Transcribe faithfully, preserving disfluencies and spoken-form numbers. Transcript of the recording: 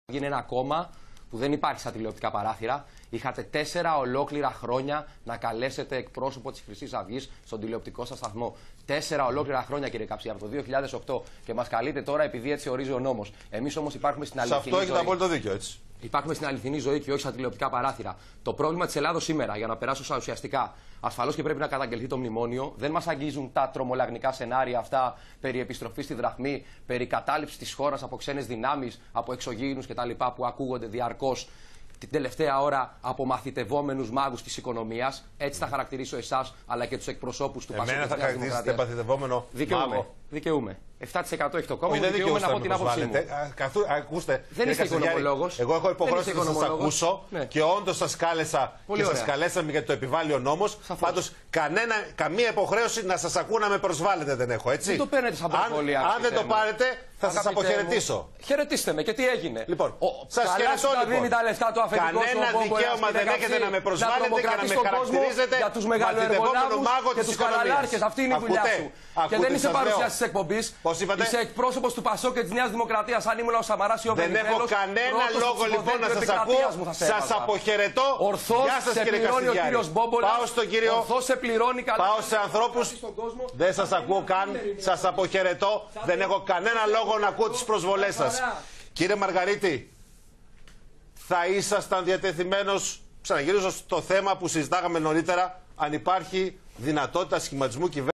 Είναι ένα κόμμα που δεν υπάρχει στα τηλεοπτικά παράθυρα. Είχατε τέσσερα ολόκληρα χρόνια να καλέσετε εκπρόσωπο της Χρυσής Αυγής στον τηλεοπτικό σας σταθμό. Τέσσερα ολόκληρα χρόνια, κύριε Καψία, από το δύο χιλιάδες οκτώ. Και μας καλείτε τώρα επειδή έτσι ορίζει ο νόμος. Εμείς όμως υπάρχουμε στην αληθινή ζωή. Σε αυτό έχετε απόλυτο δίκιο, έτσι. Υπάρχουμε στην αληθινή ζωή και όχι στα τηλεοπτικά παράθυρα. Το πρόβλημα της Ελλάδος σήμερα, για να περάσω στα ουσιαστικά, ασφαλώς και πρέπει να καταγγελθεί το μνημόνιο. Δεν μας αγγίζουν τα τρομολαγνικά σενάρια αυτά περί επιστροφής στη δραχμή, περί κατάληψης της χώρας από ξένες δυνάμεις, από εξωγήινους κτλ. Που ακούγονται διαρκώς την τελευταία ώρα από μαθητευόμενους μάγους της οικονομίας. Έτσι θα χαρακτηρίσω εσάς, αλλά και τους εκπροσώπους του Πασόκ. Εμένα θα χαρακτηρίσετε μαθητευόμενο μάγο. Δικαιούμαι. επτά τοις εκατό έχει το κόμμα. Όχι, δεν δικαιούμαι να πω την άποψή μου. Καθού, ακούστε, δεν είστε οικονομολόγος. Εγώ έχω υποχρέωση να σας ακούσω, ναι. Και όντως σας κάλεσα Πολύ και ωραία. σας καλέσαμε γιατί το επιβάλλει ο νόμος. Πάντως, κανένα, καμία υποχρέωση να σας ακούω να με προσβάλλετε δεν έχω, έτσι. Δεν το παίρνετε σαν προσβολία. Αν, αν δεν το πάρετε, θα σας αποχαιρετήσω. Χαιρετίστε με, και τι έγινε. Λοιπόν, ο, σας χαιρετώ λοιπόν. Τα λεφτά του κανένα δικαίωμα δεν έχετε να με προσβάλλετε και να με χαρακτηρίζετε για τους μεγαλοεργολάβους και τους καναλάρχες. Αυτή είναι η δουλειά σου. Και δεν είσαι παρουσιαστής της εκπομπής. Είσαι εκπρόσωπος του Πασόκ και της Νέας Δημοκρατίας. Αν ήμουν ο Σαμαράς ή ο Βενιζέλος. Δεν έχω κανένα λόγο λοιπόν να σας ακούω. Σας αποχαιρετώ. Ορθώς σε πληρώνει ο κύριος Μπόμπολας. Πάω στον κύριο. Ορθώς σε πληρώνει καλά. Πάω σε ανθρώπους. Δεν σας ακούω καν. Σας αποχαιρετώ. Δεν έχω κανένα λόγο να ακούω τις προσβολές σας. Κύριε Μαργαρίτη, θα ήσασταν διατεθειμένος, ξαναγυρίζω στο θέμα που συζητάγαμε νωρίτερα, αν υπάρχει δυνατότητα σχηματισμού κυβέρνησης.